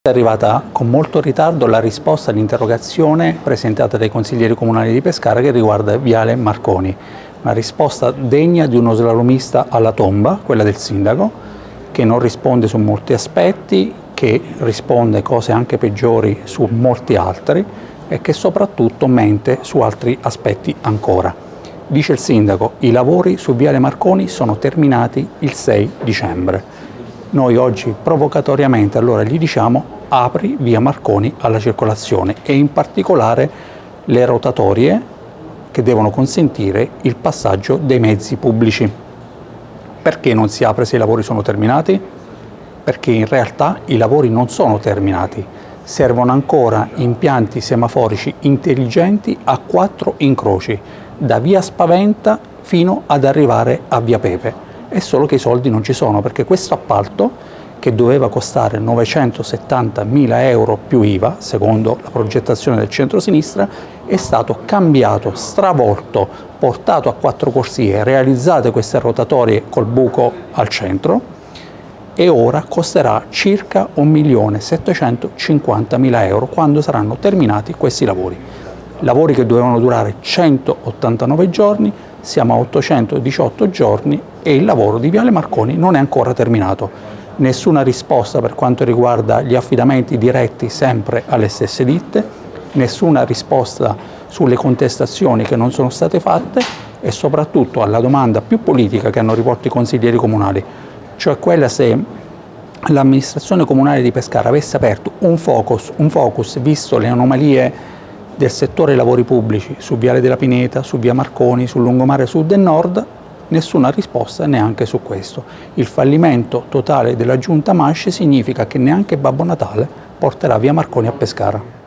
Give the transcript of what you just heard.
È arrivata con molto ritardo la risposta all'interrogazione presentata dai consiglieri comunali di Pescara che riguarda Viale Marconi. Una risposta degna di uno slalomista alla tomba, quella del sindaco, che non risponde su molti aspetti, che risponde cose anche peggiori su molti altri e che soprattutto mente su altri aspetti ancora. Dice il sindaco, i lavori su Viale Marconi sono terminati il 6 dicembre. Noi oggi provocatoriamente allora gli diciamo apri via Marconi alla circolazione e in particolare le rotatorie che devono consentire il passaggio dei mezzi pubblici. Perché non si apre se i lavori sono terminati? Perché in realtà i lavori non sono terminati, servono ancora impianti semaforici intelligenti a 4 incroci, da via Spaventa fino ad arrivare a via Pepe. È solo che i soldi non ci sono, perché questo appalto, che doveva costare 970.000 euro più IVA, secondo la progettazione del centro-sinistra, è stato cambiato, stravolto, portato a 4 corsie, realizzate queste rotatorie col buco al centro, e ora costerà circa 1.750.000 euro quando saranno terminati questi lavori. Lavori che dovevano durare 189 giorni, siamo a 818 giorni e il lavoro di Viale Marconi non è ancora terminato. Nessuna risposta per quanto riguarda gli affidamenti diretti sempre alle stesse ditte, nessuna risposta sulle contestazioni che non sono state fatte e soprattutto alla domanda più politica che hanno rivolto i consiglieri comunali, cioè quella se l'amministrazione comunale di Pescara avesse aperto un focus visto le anomalie del settore lavori pubblici su Viale della Pineta, su via Marconi, sul lungomare sud e nord, nessuna risposta neanche su questo. Il fallimento totale della giunta Masci significa che neanche Babbo Natale porterà via Marconi a Pescara.